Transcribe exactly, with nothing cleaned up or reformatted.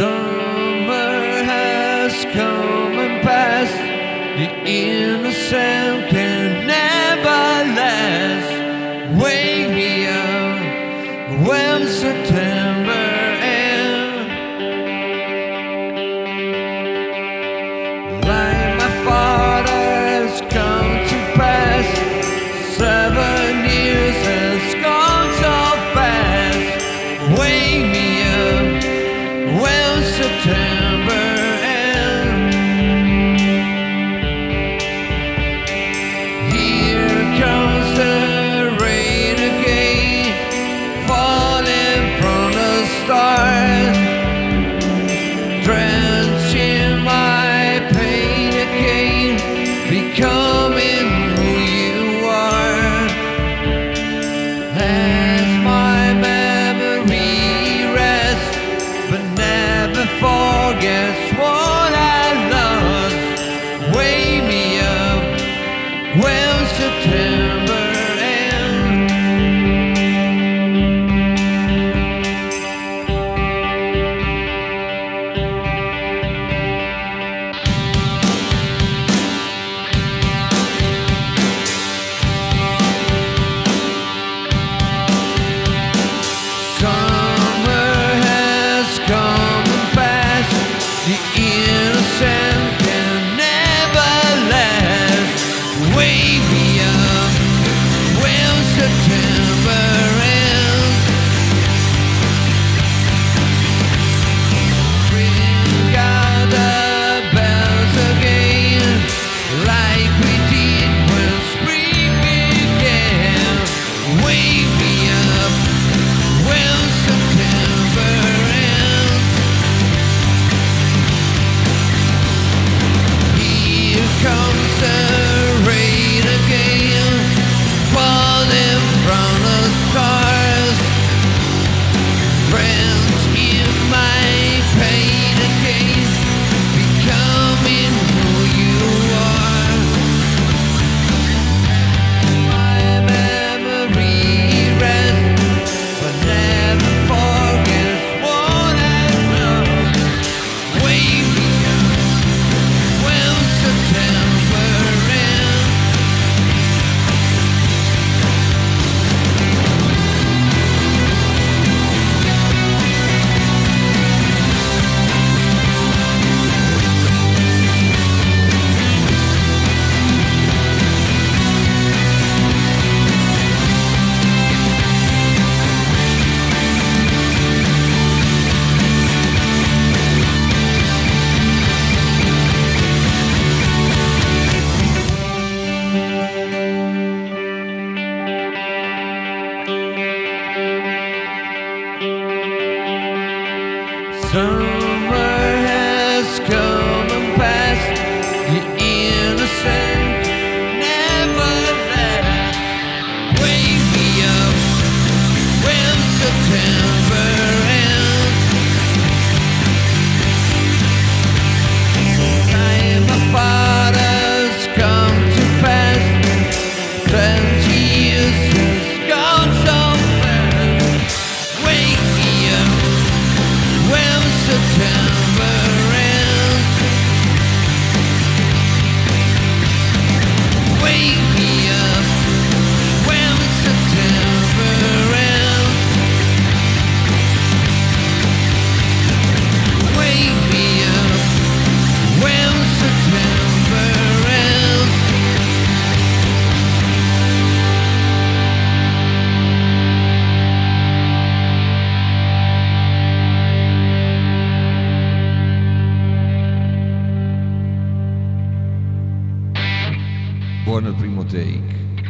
Summer has come and passed. The innocent can never last. Wake me up when September ends. Like my father's come to pass. Seven years has gone so fast. Wake me up when September ends. Here comes the rain again, falling from the stars, drenching my pain again, becoming who you are. As my memory rests, but never forgets what I lost. Wake me up when September ends. Summer has come and passed. The innocent can never last. Wake me up when September ends. Ring out the bells again, like we did when spring began. Wake me up when September ends. Here comes the rain again, falling from the stars, friends in my pain again, becoming who you are. My memory rests, but never forgets what I lost. Wake me up when September ends. Summer has come and passed. The innocent never last. Wake me up when September ends. Time my father's come to pass. Twenty years has gone so fast. Wake me up when September ends. Wake me up when September ends. Wake me up when September ends. Buon il primo take.